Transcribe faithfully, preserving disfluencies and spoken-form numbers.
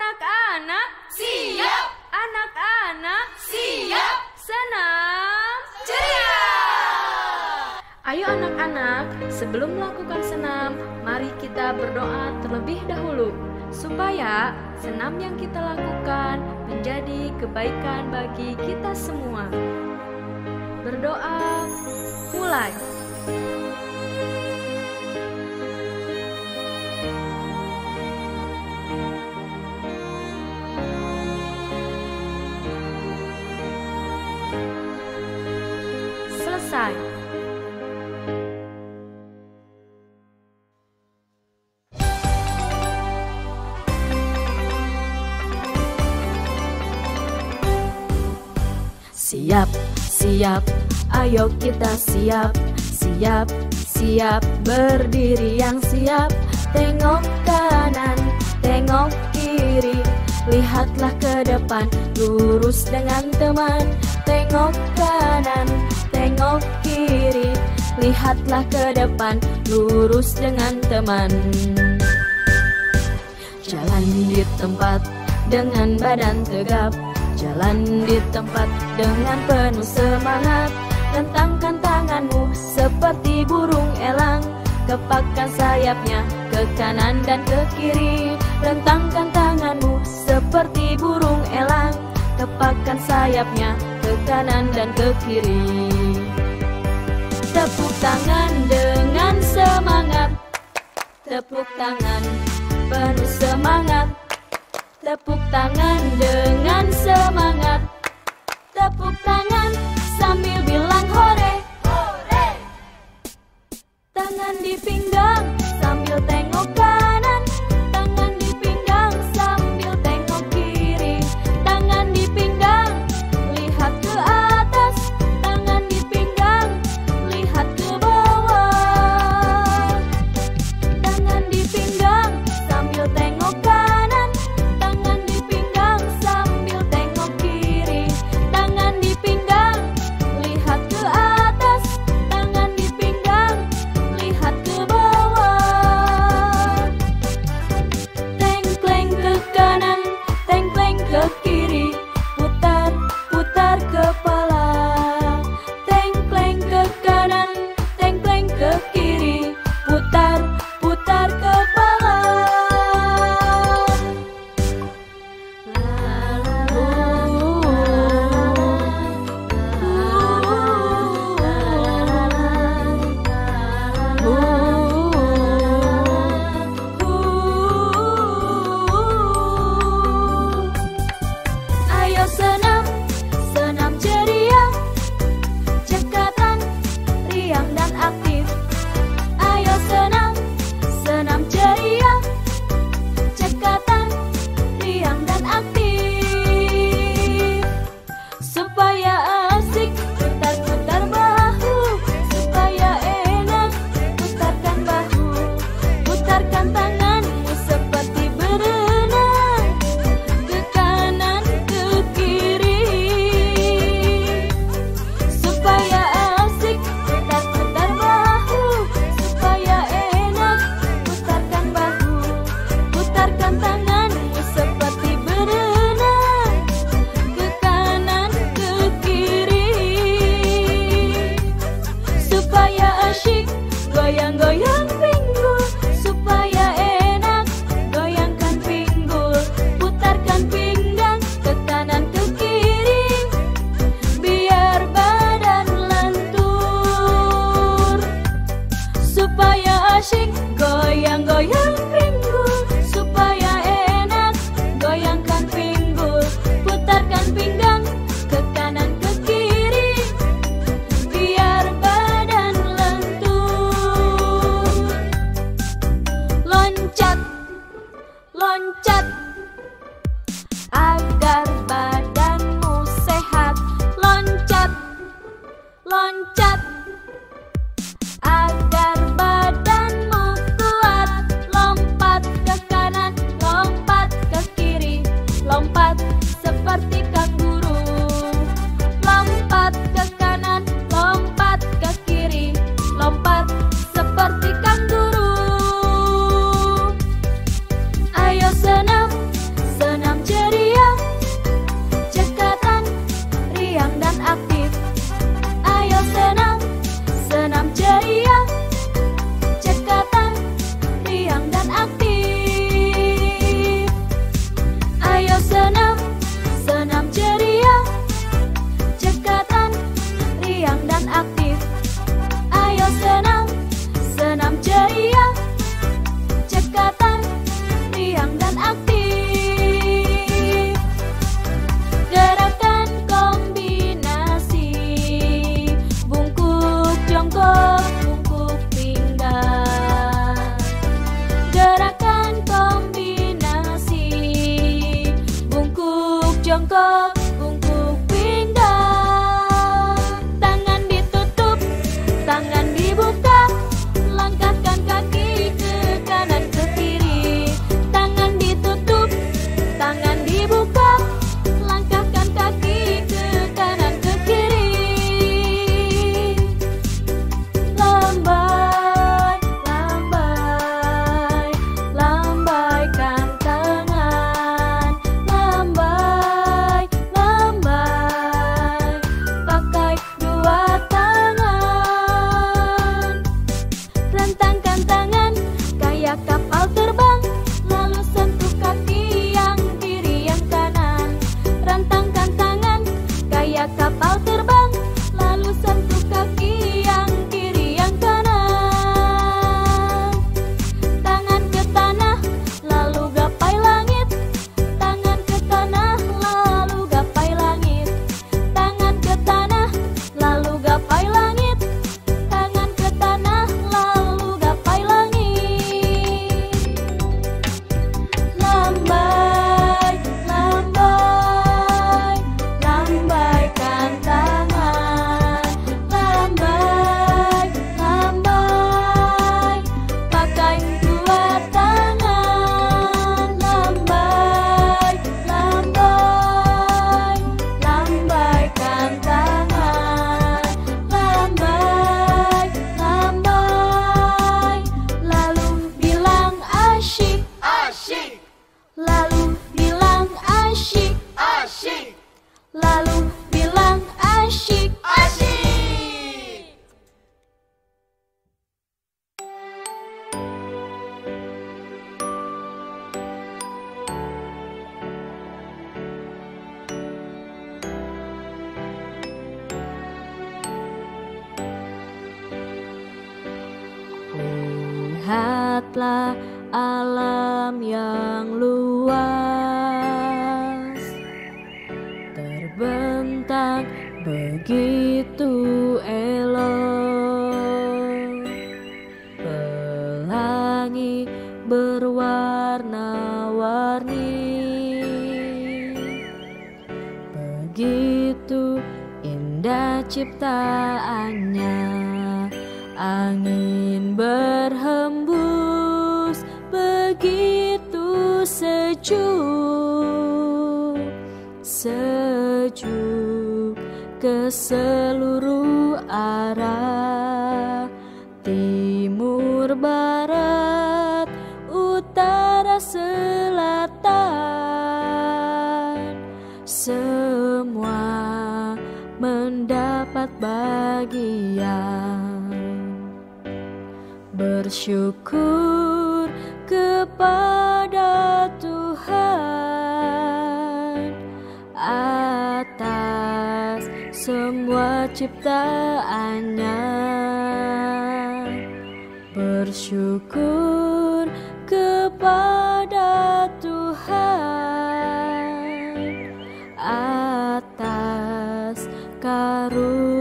Anak-anak siap, anak-anak siap, senam ceria. Ayo anak-anak, sebelum melakukan senam, mari kita berdoa terlebih dahulu supaya senam yang kita lakukan menjadi kebaikan bagi kita semua. Berdoa, mulai. Selesai. Siap, siap, ayo kita siap, siap, siap, berdiri yang siap. Tengok kanan, tengok kiri, lihatlah ke depan, lurus dengan teman. Tengok kanan, tengok kiri, lihatlah ke depan, lurus dengan teman. Jalan di tempat dengan badan tegap, jalan di tempat dengan penuh semangat. Rentangkan tanganmu seperti burung elang, kepakkan sayapnya ke kanan dan ke kiri. Rentangkan tanganmu seperti burung elang, kepakkan sayapnya ke kanan dan ke kiri. Tepuk tangan dengan semangat, tepuk tangan penuh semangat. Tepuk tangan dengan semangat, tepuk tangan sambil bilang hore, hore. Tangan di pinggang sambil tengok kanan, tangan di pinggang sambil tengok kiri. Tangan di pinggang, lihat ke atas, tangan di pinggang, lihat ke bawah. Tangan di pinggang sambil tengok kanan, tangan di pinggang sambil tengok kiri. Tangan di pinggang, lihat ke atas, tangan di pinggang, lihat ke bawah. Tengkleng ke kanan, tengkleng ke kiri, putar, putar kepala. Tengkleng ke kanan, tengkleng ke kiri, putar, putar kepala. Ayo senam, senam ceria, cekatan, riang dan aktif. Ayo senam, senam ceria, cekatan, riang dan aktif. Supaya asik, putar-putar bahu, supaya enak, putarkan bahu. Putarkan tanganmu seperti berenang, ke kanan, ke kiri. Supaya asik, putar-putar bahu, supaya enak, putarkan bahu. Putarkan tanganmu seperti berenang, ke kanan, ke kiri. Supaya asyik, goyang-goyang pinggul, supaya enak, goyangkan pinggul. Putarkan pinggang ke kanan, ke kiri, biar badan lentur. Supaya asyik, goyang-goyang pinggul, supaya enak, goyangkan pinggul. Putarkan pinggang ke kanan, ke kiri, biar badan lentur. Loncat, loncat, agar badanmu sehat. Loncat, loncat, agar badanmu kuat. Lompat ke kanan, lompat ke kiri, lompat seperti kanguru. Lompat ke kanan, lompat ke kiri, lompat seperti kanguru. Ayo senam, lihatlah alam yang luas, terbentang begitu elok, pelangi berwarna-warni, begitu indah ciptaannya. Angin berhembus begitu sejuk, sejuk ke seluruh arah, timur, barat, utara, selatan, semua mendapat bagian. Bersyukur kepada Tuhan atas semua ciptaannya. Bersyukur kepada Tuhan atas karunia.